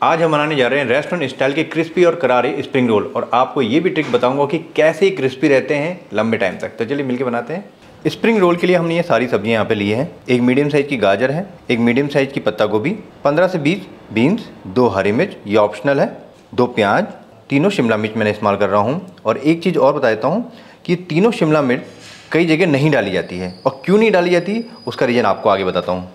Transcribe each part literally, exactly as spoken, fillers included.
आज हम बनाने जा रहे हैं रेस्टोरेंट स्टाइल के क्रिस्पी और करारे स्प्रिंग रोल और आपको ये भी ट्रिक बताऊंगा कि कैसे क्रिस्पी रहते हैं लंबे टाइम तक। तो चलिए मिलके बनाते हैं। स्प्रिंग रोल के लिए हमने ये सारी सब्जियां यहाँ पे ली हैं। एक मीडियम साइज़ की गाजर है, एक मीडियम साइज़ की पत्ता गोभी, पंद्रह से बीस बीन्स, दो हरी मिर्च, ये ऑप्शनल है, दो प्याज, तीनों शिमला मिर्च मैंने इस्तेमाल कर रहा हूँ। और एक चीज़ और बता देता हूँ कि तीनों शिमला मिर्च कई जगह नहीं डाली जाती है और क्यों नहीं डाली जाती उसका रीज़न आपको आगे बताता हूँ।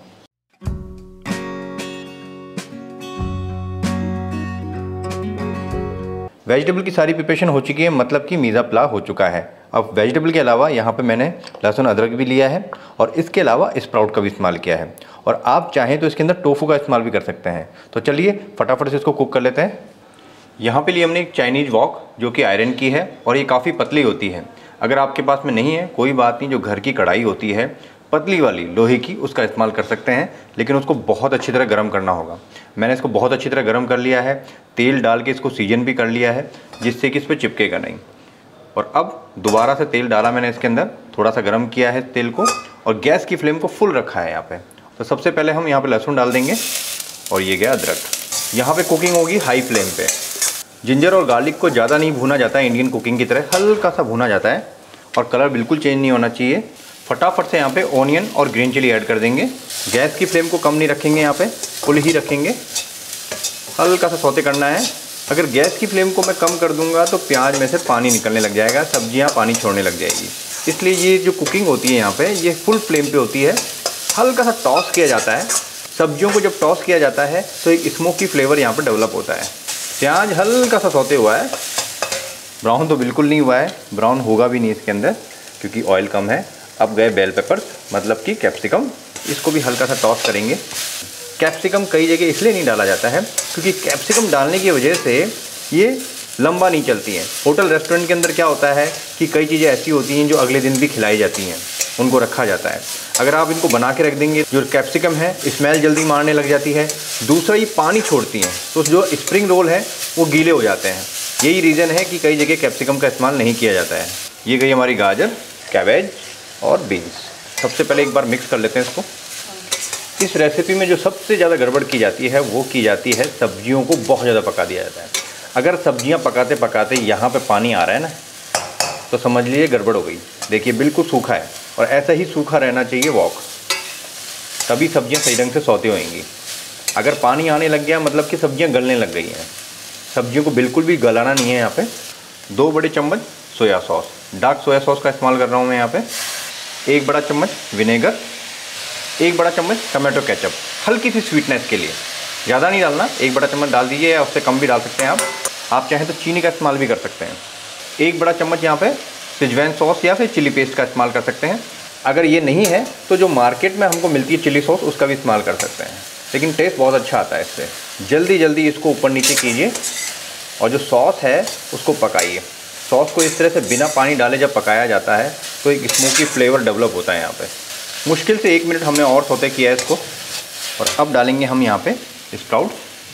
वेजिटेबल की सारी प्रिपरेशन हो चुकी है, मतलब कि मीज़ा पुलाव हो चुका है। अब वेजिटेबल के अलावा यहाँ पे मैंने लहसुन अदरक भी लिया है और इसके अलावा स्प्राउट का भी इस्तेमाल किया है और आप चाहें तो इसके अंदर टोफू का इस्तेमाल भी कर सकते हैं। तो चलिए फटाफट से इसको कुक कर लेते हैं। यहाँ पे लिए हमने एक चाइनीज़ वॉक जो कि आयरन की है और ये काफ़ी पतली होती है। अगर आपके पास में नहीं है कोई बात नहीं, जो घर की कढ़ाई होती है पतली वाली लोहे की उसका इस्तेमाल कर सकते हैं, लेकिन उसको बहुत अच्छी तरह गर्म करना होगा। मैंने इसको बहुत अच्छी तरह गर्म कर लिया है, तेल डाल के इसको सीजन भी कर लिया है जिससे कि इस पर चिपकेगा नहीं। और अब दोबारा से तेल डाला मैंने इसके अंदर, थोड़ा सा गर्म किया है तेल को और गैस की फ्लेम को फुल रखा है यहाँ पे। तो सबसे पहले हम यहाँ पे लहसुन डाल देंगे और ये गया अदरक। यहाँ पे कुकिंग होगी हाई फ्लेम पे। जिंजर और गार्लिक को ज़्यादा नहीं भूना जाता है, इंडियन कुकिंग की तरह हल्का सा भूना जाता है और कलर बिल्कुल चेंज नहीं होना चाहिए। फटाफट से यहाँ पे ऑनियन और ग्रीन चिली ऐड कर देंगे। गैस की फ्लेम को कम नहीं रखेंगे, यहाँ पे फुल ही रखेंगे, हल्का सा सौते करना है। अगर गैस की फ्लेम को मैं कम कर दूंगा तो प्याज में से पानी निकलने लग जाएगा, सब्जियाँ पानी छोड़ने लग जाएगी। इसलिए ये जो कुकिंग होती है यहाँ पे ये फुल फ्लेम पे होती है। हल्का सा टॉस किया जाता है। सब्जियों को जब टॉस किया जाता है तो एक स्मोकी फ्लेवर यहाँ पर डेवलप होता है। प्याज हल्का सा सौते हुआ है, ब्राउन तो बिल्कुल नहीं हुआ है, ब्राउन होगा भी नहीं इसके अंदर क्योंकि ऑयल कम है। अब गए बेल पेपर्स मतलब कि कैप्सिकम, इसको भी हल्का सा टॉस करेंगे। कैप्सिकम कई जगह इसलिए नहीं डाला जाता है क्योंकि कैप्सिकम डालने की वजह से ये लंबा नहीं चलती हैं। होटल रेस्टोरेंट के अंदर क्या होता है कि कई चीज़ें ऐसी होती हैं जो अगले दिन भी खिलाई जाती हैं, उनको रखा जाता है। अगर आप इनको बना के रख देंगे, जो कैप्सिकम है स्मेल जल्दी मारने लग जाती है, दूसरा ये पानी छोड़ती हैं तो जो स्प्रिंग रोल है वो गीले हो जाते हैं। यही रीज़न है कि कई जगह कैप्सिकम का इस्तेमाल नहीं किया जाता है। ये गई हमारी गाजर, कैबेज और बीन्स। सबसे पहले एक बार मिक्स कर लेते हैं इसको। इस रेसिपी में जो सबसे ज़्यादा गड़बड़ की जाती है वो की जाती है सब्जियों को बहुत ज़्यादा पका दिया जाता है। अगर सब्जियां पकाते पकाते यहाँ पे पानी आ रहा है ना तो समझ लीजिए गड़बड़ हो गई। देखिए बिल्कुल सूखा है और ऐसा ही सूखा रहना चाहिए वॉक, तभी सब्जियां सही ढंग से सौते होंगी। अगर पानी आने लग गया मतलब कि सब्जियाँ गलने लग गई हैं। सब्जियों को बिल्कुल भी गलाना नहीं है। यहाँ पर दो बड़े चम्मच soya sauce, dark soya sauce का इस्तेमाल कर रहा हूँ मैं यहाँ पे। एक बड़ा चम्मच विनेगर, एक बड़ा चम्मच टमाटो केचप, हल्की सी स्वीटनेस के लिए, ज़्यादा नहीं डालना। एक बड़ा चम्मच डाल दीजिए या उससे कम भी डाल सकते हैं आप। आप चाहें तो चीनी का इस्तेमाल भी कर सकते हैं। एक बड़ा चम्मच यहाँ पे सिजवान सॉस या फिर चिली पेस्ट का इस्तेमाल कर सकते हैं। अगर ये नहीं है तो जो मार्केट में हमको मिलती है चिली सॉस उसका भी इस्तेमाल कर सकते हैं, लेकिन टेस्ट बहुत अच्छा आता है इससे। जल्दी जल्दी इसको ऊपर नीचे कीजिए और जो सॉस है उसको पकाइए। सॉस को इस तरह से बिना पानी डाले जब पकाया जाता है तो एक स्मोकी फ्लेवर डेवलप होता है यहाँ पे। मुश्किल से एक मिनट हमने और सौते किया है इसको। और अब डालेंगे हम यहाँ पे स्प्राउट।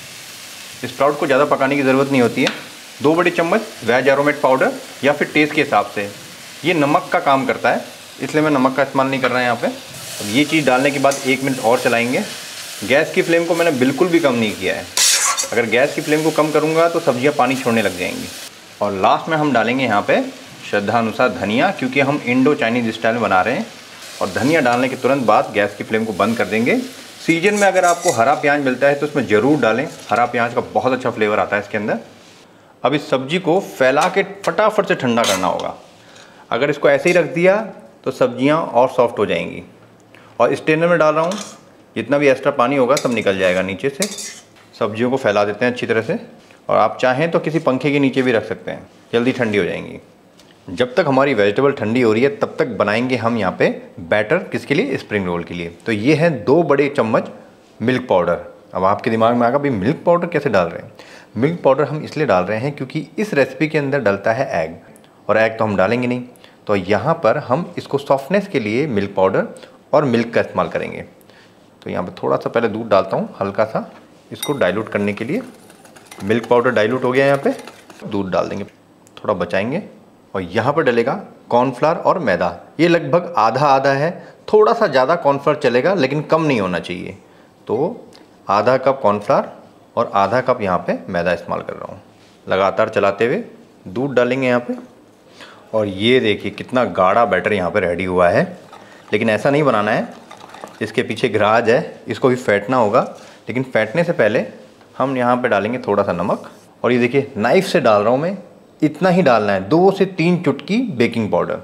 स्प्राउट को ज़्यादा पकाने की ज़रूरत नहीं होती है। दो बड़े चम्मच वेज एरोमेट पाउडर या फिर टेस्ट के हिसाब से, ये नमक का काम करता है इसलिए मैं नमक का इस्तेमाल नहीं कर रहा है यहाँ पर। अब ये चीज़ डालने के बाद एक मिनट और चलाएँगे। गैस की फ्लेम को मैंने बिल्कुल भी कम नहीं किया है। अगर गैस की फ्लेम को कम करूँगा तो सब्जियाँ पानी छोड़ने लग जाएंगी। और लास्ट में हम डालेंगे यहाँ पे श्रद्धानुसार धनिया, क्योंकि हम इंडो चाइनीज़ स्टाइल में बना रहे हैं। और धनिया डालने के तुरंत बाद गैस की फ्लेम को बंद कर देंगे। सीजन में अगर आपको हरा प्याज मिलता है तो उसमें ज़रूर डालें, हरा प्याज का बहुत अच्छा फ्लेवर आता है इसके अंदर। अब इस सब्जी को फैला के फटाफट से ठंडा करना होगा। अगर इसको ऐसे ही रख दिया तो सब्जियाँ और सॉफ्ट हो जाएंगी। और स्ट्रेनर में डाल रहा हूँ, जितना भी एक्स्ट्रा पानी होगा सब निकल जाएगा नीचे से। सब्जियों को फैला देते हैं अच्छी तरह से और आप चाहें तो किसी पंखे के नीचे भी रख सकते हैं, जल्दी ठंडी हो जाएंगी। जब तक हमारी वेजिटेबल ठंडी हो रही है तब तक बनाएंगे हम यहाँ पे बैटर, किसके लिए, स्प्रिंग रोल के लिए। तो ये है दो बड़े चम्मच मिल्क पाउडर। अब आपके दिमाग में आएगा भाई मिल्क पाउडर कैसे डाल रहे हैं। मिल्क पाउडर हम इसलिए डाल रहे हैं क्योंकि इस रेसिपी के अंदर डलता है एग, और एग तो हम डालेंगे नहीं। तो यहाँ पर हम इसको सॉफ्टनेस के लिए मिल्क पाउडर और मिल्क का इस्तेमाल करेंगे। तो यहाँ पर थोड़ा सा पहले दूध डालता हूँ, हल्का सा इसको डाइल्यूट करने के लिए। मिल्क पाउडर डाइल्यूट हो गया, यहाँ पे दूध डाल देंगे, थोड़ा बचाएंगे। और यहाँ पर डलेगा कॉर्नफ्लावर और मैदा। ये लगभग आधा आधा है, थोड़ा सा ज़्यादा कॉर्नफ्लावर चलेगा लेकिन कम नहीं होना चाहिए। तो आधा कप कॉर्नफ्लावर और आधा कप यहाँ पे मैदा इस्तेमाल कर रहा हूँ। लगातार चलाते हुए दूध डालेंगे यहाँ पे। और ये देखिए कितना गाढ़ा बैटर यहाँ पे रेडी हुआ है। लेकिन ऐसा नहीं बनाना है, इसके पीछे एक राज है, इसको भी फेंटना होगा। लेकिन फेंटने से पहले हम यहाँ पे डालेंगे थोड़ा सा नमक। और ये देखिए नाइफ़ से डाल रहा हूँ मैं, इतना ही डालना है, दो से तीन चुटकी बेकिंग पाउडर,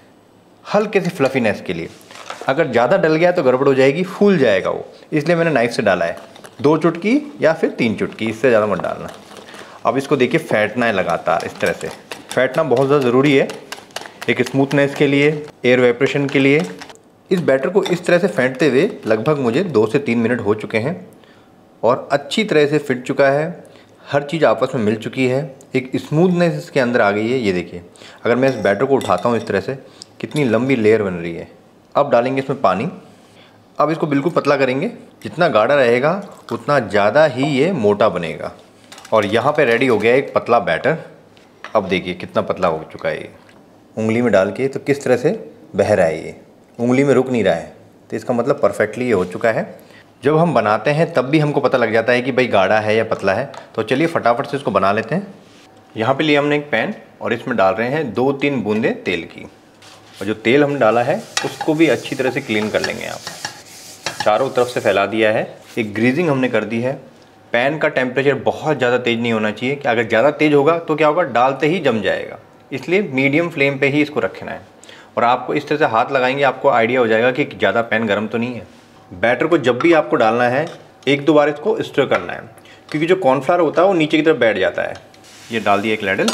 हल्के से फ्लफीनेस के लिए। अगर ज़्यादा डल गया तो गड़बड़ हो जाएगी, फूल जाएगा वो, इसलिए मैंने नाइफ़ से डाला है। दो चुटकी या फिर तीन चुटकी, इससे ज़्यादा मत डालना। अब इसको देखिए फेंटना है लगातार, इस तरह से फेंटना बहुत ज़्यादा ज़रूरी है, एक स्मूथनेस के लिए, एयर वेपरेशन के लिए। इस बैटर को इस तरह से फेंटते हुए लगभग मुझे दो से तीन मिनट हो चुके हैं और अच्छी तरह से फिट चुका है, हर चीज़ आपस में मिल चुकी है, एक स्मूथनेस इसके अंदर आ गई है। ये देखिए अगर मैं इस बैटर को उठाता हूँ इस तरह से, कितनी लंबी लेयर बन रही है। अब डालेंगे इसमें पानी। अब इसको बिल्कुल पतला करेंगे, जितना गाढ़ा रहेगा उतना ज़्यादा ही ये मोटा बनेगा। और यहाँ पे रेडी हो गया एक पतला बैटर। अब देखिए कितना पतला हो चुका है ये, उंगली में डाल के तो किस तरह से बह रहा है, ये उंगली में रुक नहीं रहा है, तो इसका मतलब परफेक्टली ये हो चुका है। जब हम बनाते हैं तब भी हमको पता लग जाता है कि भाई गाढ़ा है या पतला है। तो चलिए फटाफट से इसको बना लेते हैं। यहाँ पे लिए हमने एक पैन और इसमें डाल रहे हैं दो तीन बूंदे तेल की। और जो तेल हमने डाला है उसको भी अच्छी तरह से क्लीन कर लेंगे। आप चारों तरफ से फैला दिया है, एक ग्रीजिंग हमने कर दी है। पैन का टेम्परेचर बहुत ज़्यादा तेज़ नहीं होना चाहिए, कि अगर ज़्यादा तेज़ होगा तो क्या होगा, डालते ही जम जाएगा। इसलिए मीडियम फ्लेम पे ही इसको रखना है। और आपको इस तरह से हाथ लगाएंगे, आपको आइडिया हो जाएगा कि ज़्यादा पैन गर्म तो नहीं है। बैटर को जब भी आपको डालना है एक दो बार इसको स्टर करना है, क्योंकि जो कॉर्नफ्लावर होता है वो नीचे की तरफ बैठ जाता है। ये डाल दिया एक लैडल,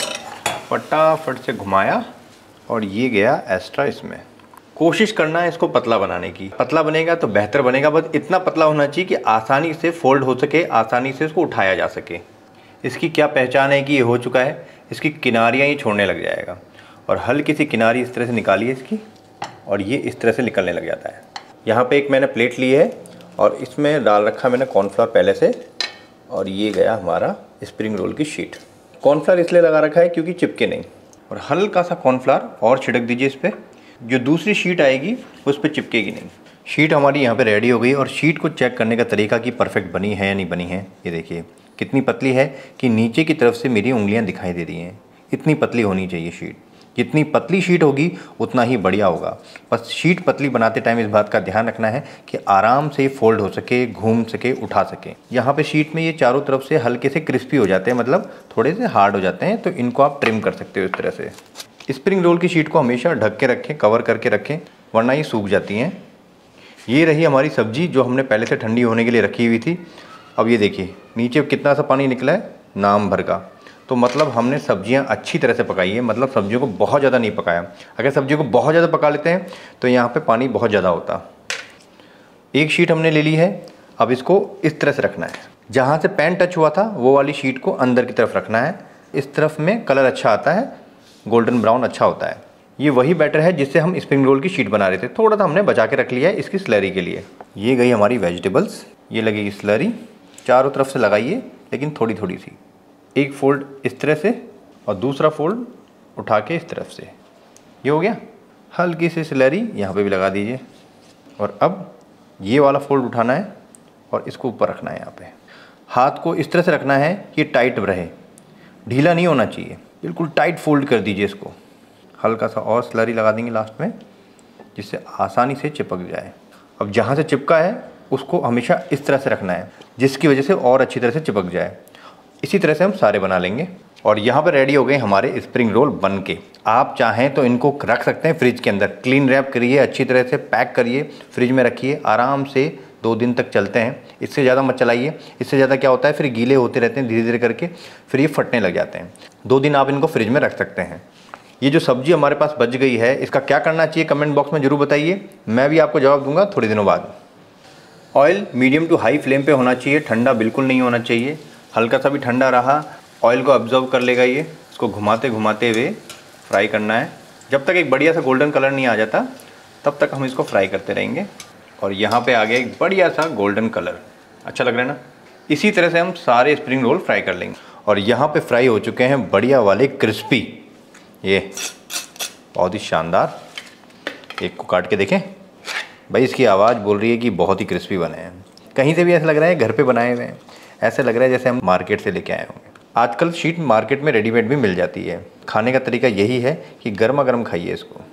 फटाफट से घुमाया और ये गया एक्स्ट्रा इसमें। कोशिश करना है इसको पतला बनाने की, पतला बनेगा तो बेहतर बनेगा। बस इतना पतला होना चाहिए कि आसानी से फोल्ड हो सके, आसानी से इसको उठाया जा सके। इसकी क्या पहचान है कि ये हो चुका है, इसकी किनारियाँ ही छोड़ने लग जाएगा। और हल्की सी किनारी इस तरह से निकालिए इसकी, और ये इस तरह से निकलने लग जाता है। यहाँ पे एक मैंने प्लेट ली है और इसमें डाल रखा मैंने कॉर्नफ्लावर पहले से, और ये गया हमारा स्प्रिंग रोल की शीट। कॉर्नफ्लावर इसलिए लगा रखा है क्योंकि चिपके नहीं। और हल्का सा कॉर्नफ्लावर और छिड़क दीजिए इस पर, जो दूसरी शीट आएगी उस पर चिपकेगी नहीं। शीट हमारी यहाँ पे रेडी हो गई। और शीट को चेक करने का तरीका कि परफेक्ट बनी है या नहीं बनी है, ये देखिए कितनी पतली है कि नीचे की तरफ से मेरी उंगलियाँ दिखाई दे रही हैं। इतनी पतली होनी चाहिए शीट। जितनी पतली शीट होगी उतना ही बढ़िया होगा। बस शीट पतली बनाते टाइम इस बात का ध्यान रखना है कि आराम से फोल्ड हो सके, घूम सके, उठा सके। यहाँ पे शीट में ये चारों तरफ से हल्के से क्रिस्पी हो जाते हैं, मतलब थोड़े से हार्ड हो जाते हैं, तो इनको आप ट्रिम कर सकते हो इस तरह से। स्प्रिंग रोल की शीट को हमेशा ढक के रखें, कवर करके रखें, वरना ये सूख जाती हैं। ये रही हमारी सब्जी जो हमने पहले से ठंडी होने के लिए रखी हुई थी। अब ये देखिए नीचे कितना सा पानी निकला है, नाम भर का। तो मतलब हमने सब्जियां अच्छी तरह से पकाई है, मतलब सब्जियों को बहुत ज़्यादा नहीं पकाया। अगर सब्जियों को बहुत ज़्यादा पका लेते हैं तो यहाँ पे पानी बहुत ज़्यादा होता। एक शीट हमने ले ली है। अब इसको इस तरह से रखना है, जहाँ से पैन टच हुआ था वो वाली शीट को अंदर की तरफ रखना है। इस तरफ में कलर अच्छा आता है, गोल्डन ब्राउन अच्छा होता है। ये वही बैटर है जिससे हम स्प्रिंग रोल की शीट बना रहे थे। थोड़ा सा हमने बचा के रख लिया है इसकी स्लरी के लिए। ये गई हमारी वेजिटेबल्स, ये लगेगी स्लरी। चारों तरफ से लगाइए, लेकिन थोड़ी थोड़ी सी। एक फोल्ड इस तरह से और दूसरा फोल्ड उठा के इस तरफ से। ये हो गया। हल्की सी स्लरी यहाँ पे भी लगा दीजिए। और अब ये वाला फोल्ड उठाना है और इसको ऊपर रखना है। यहाँ पे हाथ को इस तरह से रखना है कि टाइट रहे, ढीला नहीं होना चाहिए, बिल्कुल टाइट फोल्ड कर दीजिए इसको। हल्का सा और स्लरी लगा देंगे लास्ट में, जिससे आसानी से चिपक जाए। अब जहाँ से चिपका है उसको हमेशा इस तरह से रखना है, जिसकी वजह से और अच्छी तरह से चिपक जाए। इसी तरह से हम सारे बना लेंगे। और यहाँ पर रेडी हो गए हमारे स्प्रिंग रोल बन के। आप चाहें तो इनको रख सकते हैं फ्रिज के अंदर, क्लीन रैप करिए, अच्छी तरह से पैक करिए, फ्रिज में रखिए, आराम से दो दिन तक चलते हैं। इससे ज़्यादा मत चलाइए, इससे ज़्यादा क्या होता है फिर गीले होते रहते हैं धीरे धीरे करके, फिर ये फटने लग जाते हैं। दो दिन आप इनको फ्रिज में रख सकते हैं। ये जो सब्जी हमारे पास बच गई है, इसका क्या करना चाहिए कमेंट बॉक्स में ज़रूर बताइए, मैं भी आपको जवाब दूंगा थोड़ी दिनों बाद। Oil medium to high flame पे होना चाहिए, ठंडा बिल्कुल नहीं होना चाहिए। हल्का सा भी ठंडा रहा ऑयल को ऑब्जर्व कर लेगा ये। इसको घुमाते घुमाते हुए फ्राई करना है, जब तक एक बढ़िया सा गोल्डन कलर नहीं आ जाता तब तक हम इसको फ्राई करते रहेंगे। और यहाँ पे आ गया एक बढ़िया सा गोल्डन कलर, अच्छा लग रहा है ना। इसी तरह से हम सारे स्प्रिंग रोल फ्राई कर लेंगे। और यहाँ पे फ्राई हो चुके हैं बढ़िया वाले क्रिस्पी, ये बहुत ही शानदार। एक को काट के देखें भाई, इसकी आवाज़ बोल रही है कि बहुत ही क्रिस्पी बने हैं। कहीं से भी ऐसा लग रहा है घर पे बनाए हुए हैं, ऐसा लग रहा है जैसे हम मार्केट से लेके आए होंगे। आजकल शीट मार्केट में रेडीमेड भी मिल जाती है। खाने का तरीका यही है कि गर्मा गर्म खाइए इसको।